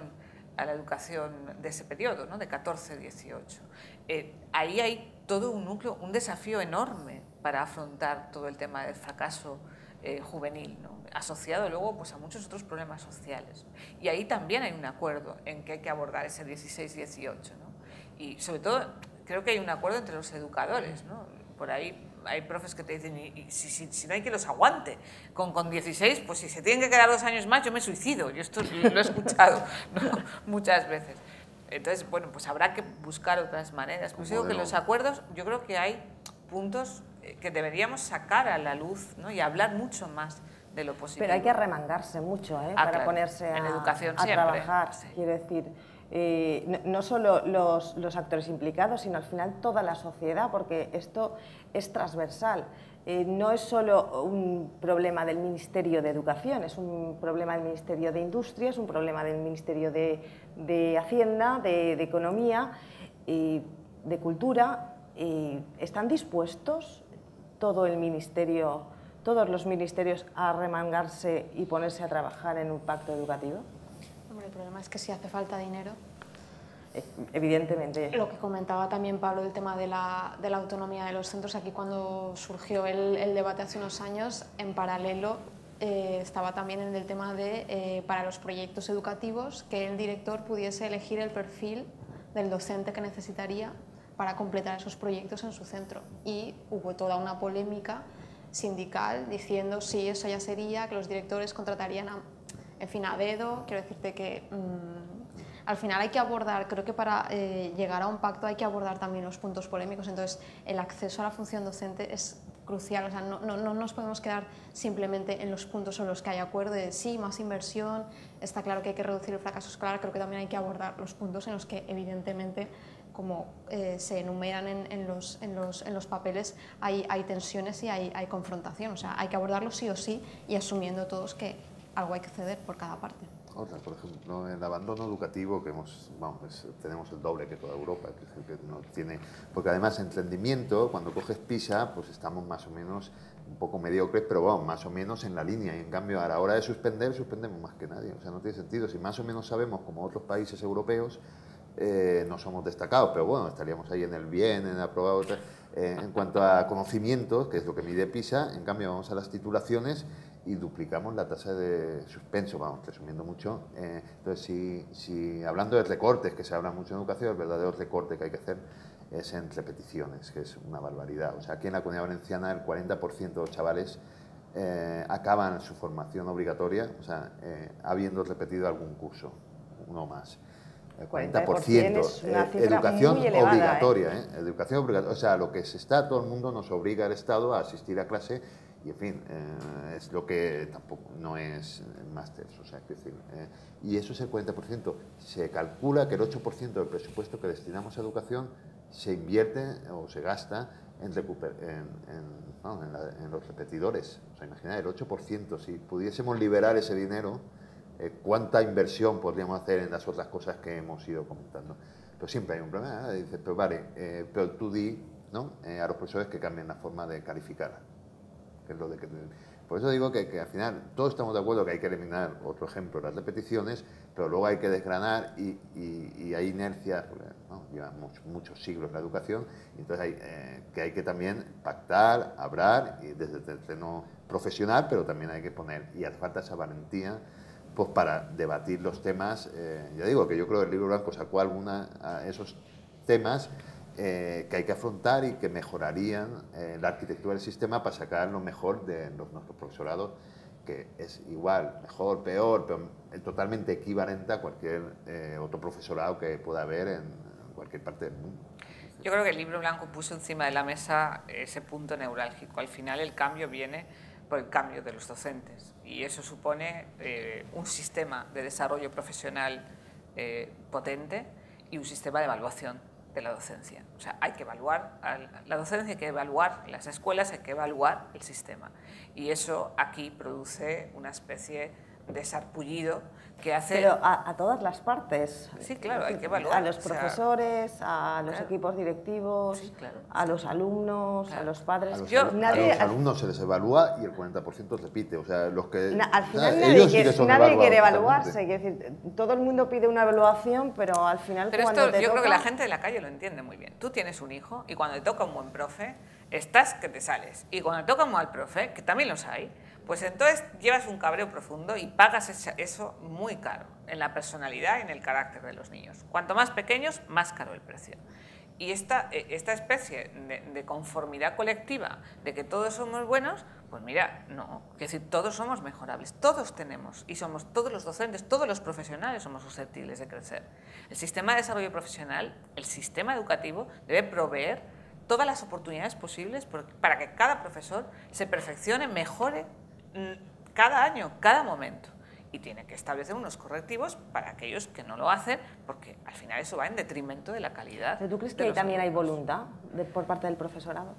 de ese periodo, ¿no? De 14-18. Ahí hay todo un núcleo, un desafío enorme para afrontar todo el tema del fracaso juvenil, ¿no? Asociado luego pues, a muchos otros problemas sociales. Y ahí también hay un acuerdo en que hay que abordar ese 16-18, ¿no? Y sobre todo creo que hay un acuerdo entre los educadores, ¿no? Por ahí hay profes que te dicen, y si no hay que los aguante, con 16, pues si se tienen que quedar 2 años más, yo me suicido. Yo esto lo he escuchado, ¿no? Muchas veces. Entonces, bueno, pues habrá que buscar otras maneras. Pues digo que los acuerdos, yo creo que hay puntos que deberíamos sacar a la luz, ¿no? Y hablar mucho más de lo positivo. Pero hay que arremangarse mucho para claro, ponerse en educación a siempre. trabajar. Sí. Quiero decir, no solo los actores implicados, sino al final toda la sociedad, porque esto es transversal. No es solo un problema del Ministerio de Educación, es un problema del Ministerio de Industria, es un problema del Ministerio de Hacienda, de Economía, de Cultura. ¿Están dispuestos todos los ministerios a arremangarse y ponerse a trabajar en un pacto educativo? Hombre, el problema es que si hace falta dinero... Evidentemente. Lo que comentaba también Pablo del tema de la autonomía de los centros, aquí cuando surgió el debate hace unos años, en paralelo estaba también en el tema de, para los proyectos educativos, que el director pudiese elegir el perfil del docente que necesitaría para completar esos proyectos en su centro. Y hubo toda una polémica sindical diciendo sí, eso ya sería, que los directores contratarían a dedo. Quiero decirte que al final hay que abordar, creo que para llegar a un pacto hay que abordar también los puntos polémicos. Entonces el acceso a la función docente es crucial, o sea, no nos podemos quedar simplemente en los puntos en los que hay acuerdo de sí, más inversión, está claro que hay que reducir el fracaso escolar. Creo que también hay que abordar los puntos en los que evidentemente, como se enumeran en los papeles, hay tensiones y hay confrontación. O sea, hay que abordarlo sí o sí y asumiendo todos que algo hay que ceder por cada parte. Otra, por ejemplo, el abandono educativo, que tenemos el doble que toda Europa, que no tiene, porque además en rendimiento, cuando coges PISA, pues estamos más o menos un poco mediocres, pero vamos, más o menos en la línea, y en cambio a la hora de suspender, suspendemos más que nadie. O sea, no tiene sentido. Si más o menos sabemos, como otros países europeos, no somos destacados, pero bueno, estaríamos ahí en el bien, en el aprobado. En cuanto a conocimientos, que es lo que mide PISA, en cambio vamos a las titulaciones y duplicamos la tasa de suspenso, vamos, resumiendo mucho. Entonces, si hablando de recortes, que se habla mucho en educación, el verdadero recorte que hay que hacer es en repeticiones, que es una barbaridad. O sea, aquí en la Comunidad Valenciana el 40% de los chavales acaban su formación obligatoria, o sea, habiendo repetido algún curso, uno más. El 40%, es una cifra educación muy elevada, obligatoria, educación obligatoria. O sea, lo que se está, todo el mundo nos obliga al Estado a asistir a clase. Y en fin, es lo que tampoco no es másters, o sea, es decir, y eso es el 40%. Se calcula que el 8% del presupuesto que destinamos a educación se invierte o se gasta en los repetidores. O sea, imaginad, el 8%, si pudiésemos liberar ese dinero, ¿cuánta inversión podríamos hacer en las otras cosas que hemos ido comentando? Pero siempre hay un problema, ¿eh? Dices, pero vale, pero tú di, ¿no? A los profesores que cambien la forma de calificar. Que es lo de que, Por eso digo que al final todos estamos de acuerdo que hay que eliminar, otro ejemplo, las repeticiones, pero luego hay que desgranar y hay inercias, porque ¿no? Llevamos muchos siglos en la educación, y entonces hay que también pactar, hablar, y desde el terreno profesional, pero también hay que poner, y hace falta esa valentía pues para debatir los temas. Ya digo que yo creo que el Libro Blanco sacó esos temas que hay que afrontar y que mejorarían la arquitectura del sistema para sacar lo mejor de nuestros profesorados, que es igual, mejor, peor, pero totalmente equivalente a cualquier otro profesorado que pueda haber en cualquier parte del mundo. Yo creo que el Libro Blanco puso encima de la mesa ese punto neurálgico. Al final el cambio viene por el cambio de los docentes, y eso supone un sistema de desarrollo profesional potente y un sistema de evaluación de la docencia. O sea, hay que evaluar la docencia, hay que evaluar las escuelas, hay que evaluar el sistema. Y eso aquí produce una especie de sarpullido que hace... Pero a todas las partes. Sí, claro, hay que evaluar. A los profesores, a los equipos directivos, sí, claro, a los alumnos, a los padres. A los alumnos se les evalúa y el 40% repite. O sea, los que... Al final nadie quiere evaluarse. Es decir, todo el mundo pide una evaluación, pero al final cuando yo creo que la gente de la calle lo entiende muy bien. Tú tienes un hijo y cuando te toca un buen profe, estás que te sales. Y cuando te toca un mal profe, que también los hay, pues entonces llevas un cabreo profundo y pagas eso muy caro en la personalidad y en el carácter de los niños. Cuanto más pequeños, más caro el precio. Y esta especie de conformidad colectiva, de que todos somos buenos, pues mira, no, es decir, todos somos mejorables, todos tenemos, y somos todos los docentes, todos los profesionales somos susceptibles de crecer. El sistema de desarrollo profesional, el sistema educativo, debe proveer todas las oportunidades posibles para que cada profesor se perfeccione, mejore cada año, cada momento, y tiene que establecer unos correctivos para aquellos que no lo hacen, porque al final eso va en detrimento de la calidad. ¿Pero tú crees que también hay voluntad por parte del profesorado?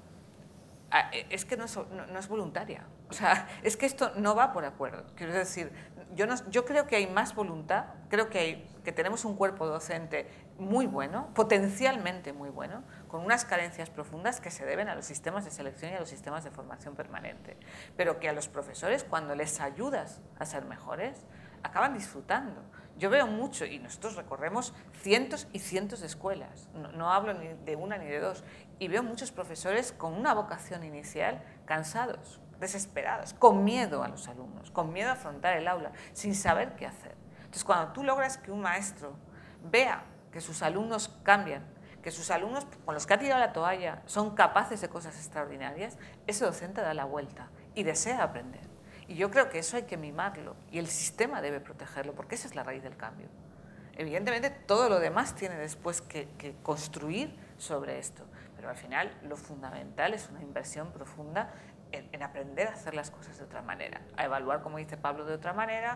Es que no es voluntaria. O sea, es que esto no va por acuerdo. Quiero decir, yo creo que hay más voluntad, creo que tenemos un cuerpo docente muy bueno, potencialmente muy bueno, con unas carencias profundas que se deben a los sistemas de selección y a los sistemas de formación permanente. Pero que a los profesores, cuando les ayudas a ser mejores, acaban disfrutando. Yo veo mucho, y nosotros recorremos cientos y cientos de escuelas, no hablo ni de una ni de dos, y veo muchos profesores con una vocación inicial cansados, desesperados, con miedo a los alumnos, con miedo a afrontar el aula, sin saber qué hacer. Entonces, cuando tú logras que un maestro vea que sus alumnos cambian, que sus alumnos con los que ha tirado la toalla son capaces de cosas extraordinarias, ese docente da la vuelta y desea aprender. Y yo creo que eso hay que mimarlo y el sistema debe protegerlo, porque esa es la raíz del cambio. Evidentemente, todo lo demás tiene después que construir sobre esto, pero al final lo fundamental es una inversión profunda en aprender a hacer las cosas de otra manera, a evaluar, como dice Pablo, de otra manera,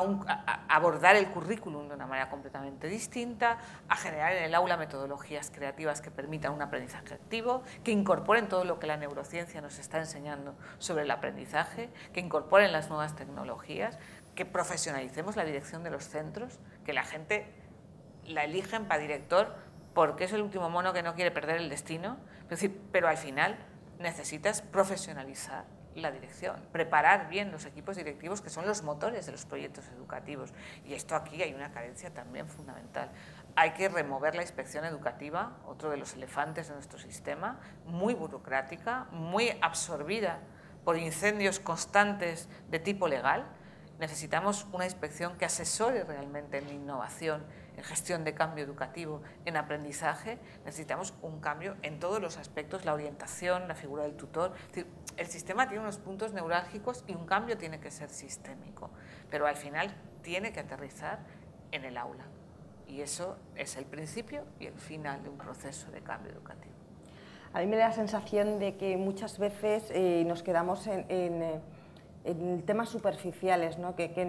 a abordar el currículum de una manera completamente distinta, a generar en el aula metodologías creativas que permitan un aprendizaje activo, que incorporen todo lo que la neurociencia nos está enseñando sobre el aprendizaje, que incorporen las nuevas tecnologías, que profesionalicemos la dirección de los centros, que la gente la eligen para director porque es el último mono que no quiere perder el destino, pero al final necesitas profesionalizar la dirección, preparar bien los equipos directivos que son los motores de los proyectos educativos. Y esto aquí hay una carencia también fundamental. Hay que remover la inspección educativa, otro de los elefantes de nuestro sistema, muy burocrática, muy absorbida por incendios constantes de tipo legal. Necesitamos una inspección que asesore realmente en innovación, en gestión de cambio educativo, en aprendizaje. Necesitamos un cambio en todos los aspectos, la orientación, la figura del tutor. Es decir, el sistema tiene unos puntos neurálgicos y un cambio tiene que ser sistémico, pero al final tiene que aterrizar en el aula. Y eso es el principio y el final de un proceso de cambio educativo. A mí me da la sensación de que muchas veces nos quedamos en temas superficiales, ¿no? Que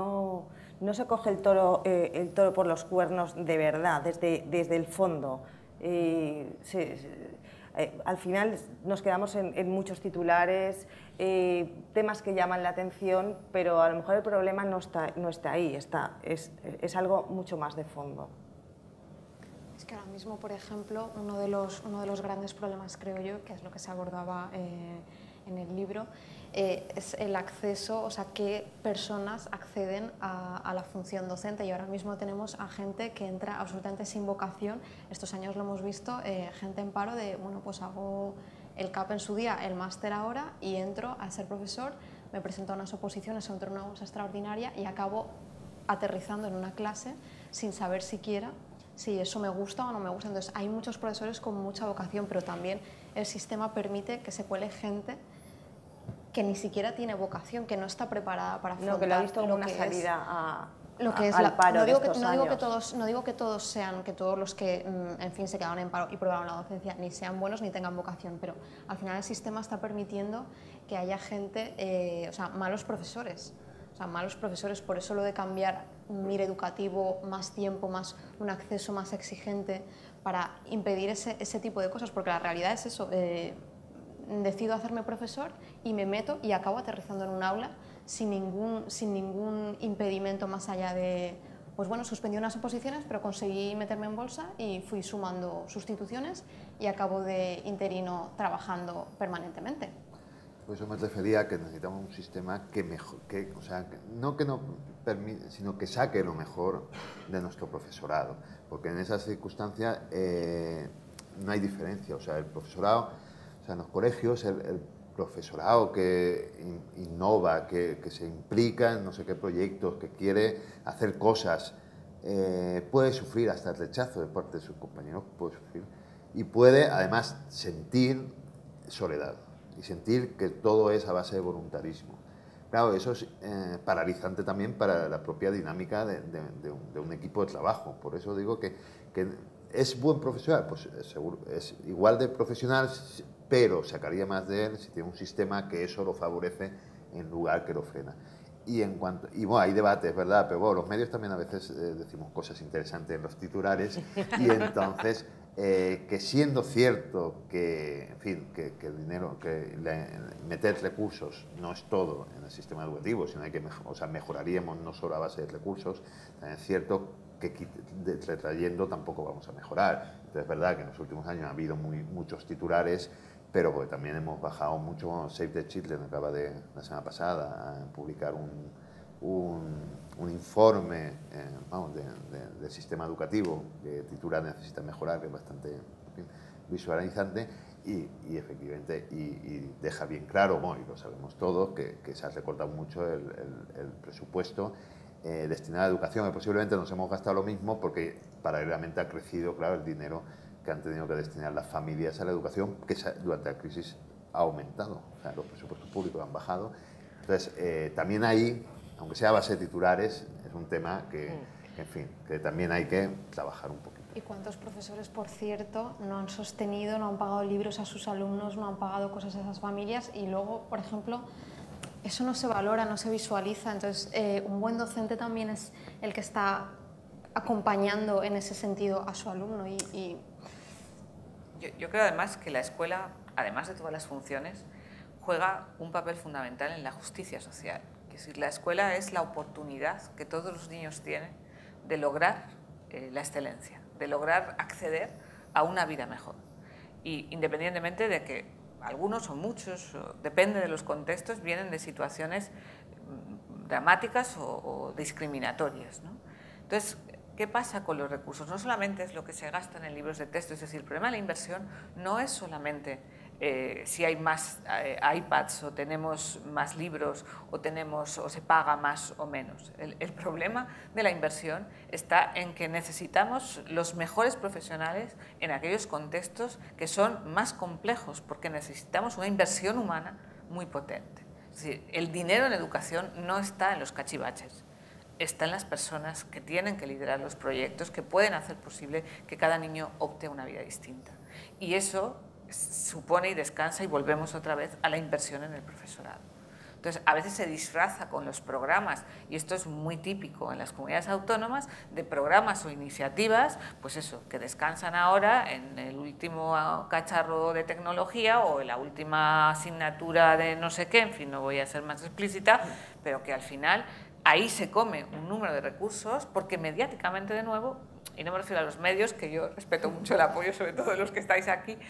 no se coge el toro por los cuernos de verdad, desde el fondo. Al final nos quedamos en muchos titulares, temas que llaman la atención, pero a lo mejor el problema no está ahí, es algo mucho más de fondo. Es que ahora mismo, por ejemplo, uno de los grandes problemas, creo yo, que es lo que se abordaba en el libro, es el acceso, o sea, qué personas acceden a la función docente, y ahora mismo tenemos a gente que entra absolutamente sin vocación. Estos años lo hemos visto, gente en paro de, bueno, pues hago el CAP en su día, el máster ahora, y entro a ser profesor, me presento a unas oposiciones, entro en una bolsa extraordinaria y acabo aterrizando en una clase sin saber siquiera si eso me gusta o no me gusta. Entonces hay muchos profesores con mucha vocación, pero también el sistema permite que se cuele gente que ni siquiera tiene vocación, que no está preparada para afrontar que lo ha visto como una salida al paro de estos años. No digo que todos sean, que todos los que, en fin, se quedaron en paro y probaron la docencia ni sean buenos ni tengan vocación, pero al final el sistema está permitiendo que haya gente, o sea, malos profesores. O sea, malos profesores, por eso lo de cambiar un MIR educativo, más tiempo, más un acceso más exigente, para impedir ese tipo de cosas, porque la realidad es eso, decido hacerme profesor y me meto y acabo aterrizando en un aula sin ningún impedimento más allá de, pues bueno, suspendí unas oposiciones, pero conseguí meterme en bolsa y fui sumando sustituciones y acabo de interino trabajando permanentemente. Por eso me refería a que necesitamos un sistema o sea, no permite, sino que saque lo mejor de nuestro profesorado, porque en esas circunstancias no hay diferencia. O sea, el profesorado, o sea, en los colegios, el profesorado que innova, que se implica en no sé qué proyectos, que quiere hacer cosas, puede sufrir hasta el rechazo de parte de sus compañeros, puede sufrir, y puede además sentir soledad y sentir que todo es a base de voluntarismo. Claro, eso es paralizante también para la propia dinámica de un equipo de trabajo. Por eso digo que es buen profesional, pues seguro, es igual de profesional, pero sacaría más de él si tiene un sistema que eso lo favorece en lugar que lo frena. Y bueno, hay debates, ¿verdad? Pero bueno, los medios también a veces decimos cosas interesantes en los titulares, y entonces que siendo cierto que, en fin, que el dinero, meter recursos no es todo en el sistema educativo, sino hay que mejoraríamos no solo a base de recursos, también es cierto que retrayendo tampoco vamos a mejorar. Entonces es verdad que en los últimos años ha habido muchos titulares, pero porque también hemos bajado mucho. Bueno, Save the Children acaba la semana pasada a publicar un informe del sistema educativo que titula Necesita mejorar, que es bastante, en fin, visualizante, y efectivamente y deja bien claro, bueno, y lo sabemos todos, que se ha recortado mucho el presupuesto destinado a la educación, que posiblemente nos hemos gastado lo mismo porque paralelamente ha crecido, claro, el dinero que han tenido que destinar las familias a la educación, que durante la crisis ha aumentado. O sea, los presupuestos públicos han bajado. Entonces, también ahí, aunque sea a base de titulares, es un tema que, en fin, que también hay que trabajar un poquito. ¿Y cuántos profesores, por cierto, no han sostenido, no han pagado libros a sus alumnos, no han pagado cosas a esas familias? Y luego, por ejemplo, eso no se valora, no se visualiza. Entonces, un buen docente también es el que está acompañando en ese sentido a su alumno. Yo creo además que la escuela, además de todas las funciones, juega un papel fundamental en la justicia social. Es decir, la escuela es la oportunidad que todos los niños tienen de lograr la excelencia, de lograr acceder a una vida mejor. Y independientemente de que algunos o muchos, depende de los contextos, vienen de situaciones dramáticas o discriminatorias, ¿no? Entonces, ¿qué pasa con los recursos? No solamente es lo que se gasta en libros de texto, es decir, el problema de la inversión no es solamente si hay más iPads o tenemos más libros o se paga más o menos. El problema de la inversión está en que necesitamos los mejores profesionales en aquellos contextos que son más complejos, porque necesitamos una inversión humana muy potente. Es decir, el dinero en educación no está en los cachivaches, está en las personas que tienen que liderar los proyectos, que pueden hacer posible que cada niño opte a una vida distinta. Y eso supone y descansa, y volvemos otra vez a la inversión en el profesorado. Entonces, a veces se disfraza con los programas, y esto es muy típico en las comunidades autónomas, de programas o iniciativas, pues eso, que descansan ahora en el último cacharro de tecnología o en la última asignatura de no sé qué, en fin, no voy a ser más explícita, pero que al final ahí se come un número de recursos, porque mediáticamente, de nuevo, y no me refiero a los medios, que yo respeto mucho el apoyo, sobre todo de los que estáis aquí,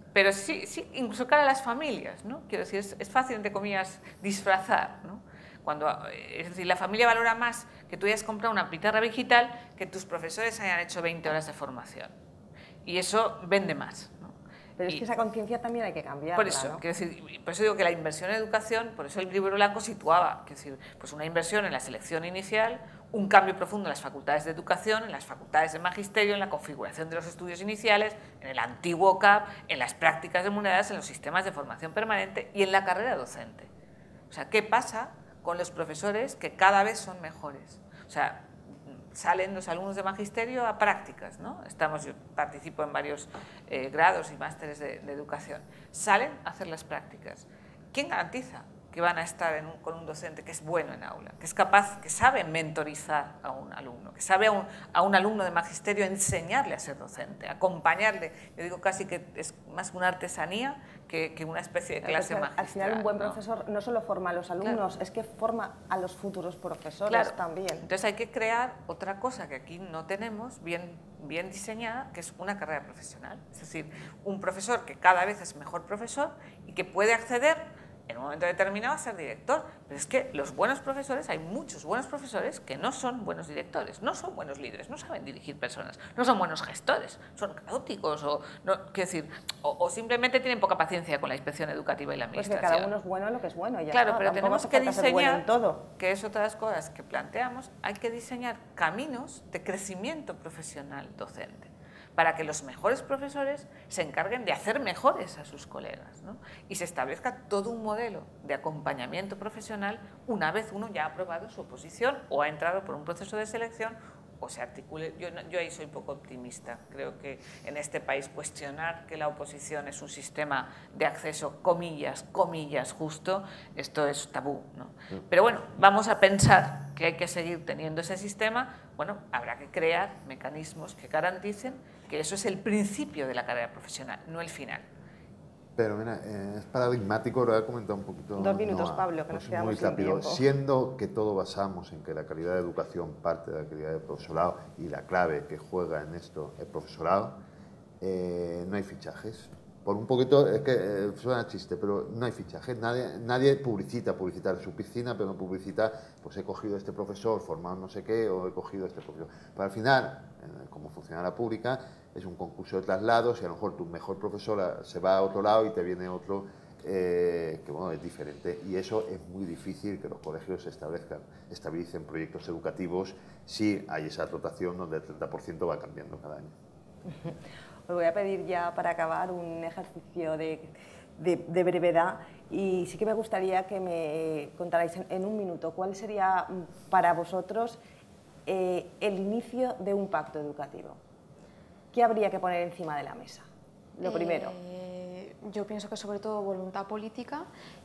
Pero sí, incluso cara a las familias, ¿no? Quiero decir, es fácil, entre comillas, disfrazar, ¿no? Es decir, la familia valora más que tú hayas comprado una pizarra digital que tus profesores hayan hecho 20 horas de formación. Y eso vende más, ¿no? Pero es que esa conciencia también hay que cambiarla, por eso, ¿no? Quiero decir, por eso digo que la inversión en educación, por eso el libro blanco situaba, quiero decir, pues una inversión en la selección inicial, un cambio profundo en las facultades de educación, en las facultades de magisterio, en la configuración de los estudios iniciales, en el antiguo CAP, en las prácticas remuneradas, en los sistemas de formación permanente y en la carrera docente. O sea, ¿qué pasa con los profesores que cada vez son mejores? O sea, salen los alumnos de magisterio a prácticas, ¿no? Yo participo en varios grados y másteres de educación. Salen a hacer las prácticas. ¿Quién garantiza que van a estar con un docente que es bueno en aula, que es capaz, que sabe mentorizar a un alumno, que sabe a un alumno de magisterio enseñarle a ser docente, acompañarle? Yo digo casi que es más una artesanía que una especie de clase magistral. Al final un buen profesor no solo forma a los alumnos, es que forma a los futuros profesores también. Entonces hay que crear otra cosa que aquí no tenemos bien diseñada, que es una carrera profesional. Es decir, un profesor que cada vez es mejor profesor y que puede acceder en un momento determinado a ser director. Pero es que los buenos profesores, hay muchos buenos profesores que no son buenos directores, no son buenos líderes, no saben dirigir personas, no son buenos gestores, son caóticos o simplemente tienen poca paciencia con la inspección educativa y la administración. Pues que cada uno es bueno en lo que es bueno. Ya claro, está. pero tenemos que diseñar, bueno en todo. que es otra de las cosas que planteamos, hay que diseñar caminos de crecimiento profesional docente, para que los mejores profesores se encarguen de hacer mejores a sus colegas, ¿no? Y se establezca todo un modelo de acompañamiento profesional una vez uno ya ha aprobado su oposición o ha entrado por un proceso de selección o se articule. Yo ahí soy poco optimista. Creo que en este país cuestionar que la oposición es un sistema de acceso, comillas, justo, esto es tabú, ¿no? Pero bueno, vamos a pensar que hay que seguir teniendo ese sistema. Bueno, habrá que crear mecanismos que garanticen que eso es el principio de la carrera profesional, no el final. Pero mira, es paradigmático, lo he comentado un poquito. 2 minutos, Pablo, que nos quedamos sin tiempo. Siendo que todo basamos en que la calidad de educación parte de la calidad del profesorado y la clave que juega en esto el profesorado, no hay fichajes. Por un poquito, es que suena chiste, pero no hay fichajes. Nadie publicita su piscina, pero no publicita, pues he cogido este profesor formado no sé qué, o he cogido este profesor. Pero al final, como funciona la pública, es un concurso de traslados y a lo mejor tu mejor profesora se va a otro lado y te viene otro que bueno, es diferente. Y eso es muy difícil que los colegios estabilicen proyectos educativos si hay esa rotación donde el 30% va cambiando cada año. Os voy a pedir ya para acabar un ejercicio de brevedad y sí que me gustaría que me contarais en un minuto cuál sería para vosotros el inicio de un pacto educativo. ¿Qué habría que poner encima de la mesa? Lo primero. Yo pienso que sobre todo voluntad política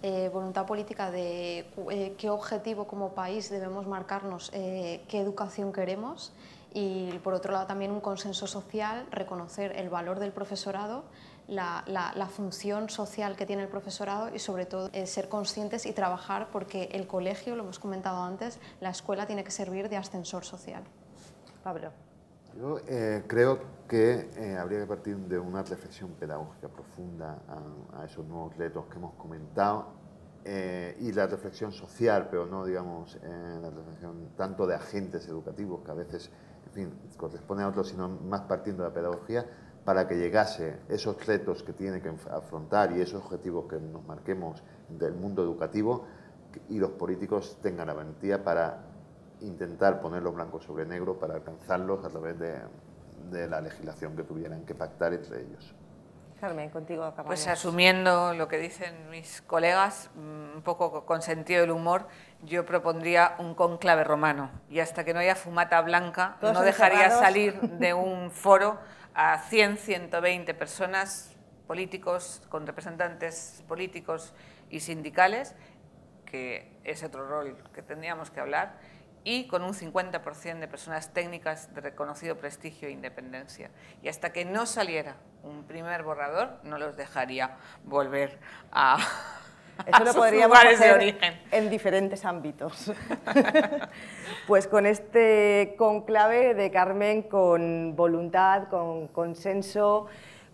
de qué objetivo como país debemos marcarnos, qué educación queremos. Y por otro lado también un consenso social, reconocer el valor del profesorado, la función social que tiene el profesorado y sobre todo ser conscientes y trabajar porque el colegio, lo hemos comentado antes, la escuela tiene que servir de ascensor social. Pablo. Yo creo que habría que partir de una reflexión pedagógica profunda a esos nuevos retos que hemos comentado y la reflexión social, pero no digamos la reflexión tanto de agentes educativos que a veces corresponde a otros, sino más partiendo de la pedagogía, para que llegase esos retos que tiene que afrontar y esos objetivos que nos marquemos del mundo educativo y los políticos tengan la valentía para intentar ponerlos blanco sobre negro para alcanzarlos a través de la legislación que tuvieran que pactar entre ellos. Carmen, contigo acabamos. Pues asumiendo lo que dicen mis colegas, un poco con sentido del humor, yo propondría un cónclave romano y hasta que no haya fumata blanca no dejaría salir de un foro a 100, 120 personas, políticos, con representantes políticos y sindicales, que es otro rol que tendríamos que hablar, y con un 50% de personas técnicas de reconocido prestigio e independencia. Y hasta que no saliera un primer borrador, no los dejaría volver a Eso lo sus podríamos lugares de hacer origen. En diferentes ámbitos. Pues con este conclave de Carmen, con voluntad, con consenso,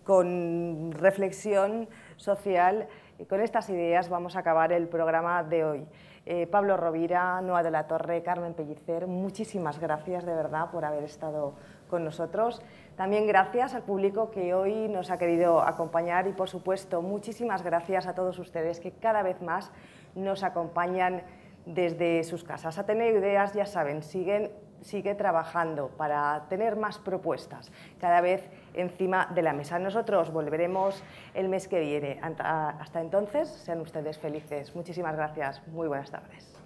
con reflexión social. Y con estas ideas vamos a acabar el programa de hoy. Pablo Rovira, Noa de la Torre, Carmen Pellicer, muchísimas gracias de verdad por haber estado con nosotros. También gracias al público que hoy nos ha querido acompañar y, por supuesto, muchísimas gracias a todos ustedes que cada vez más nos acompañan desde sus casas. Ateneo Ideas, ya saben, sigue trabajando para tener más propuestas cada vez encima de la mesa. Nosotros volveremos el mes que viene. Hasta entonces, sean ustedes felices. Muchísimas gracias. Muy buenas tardes.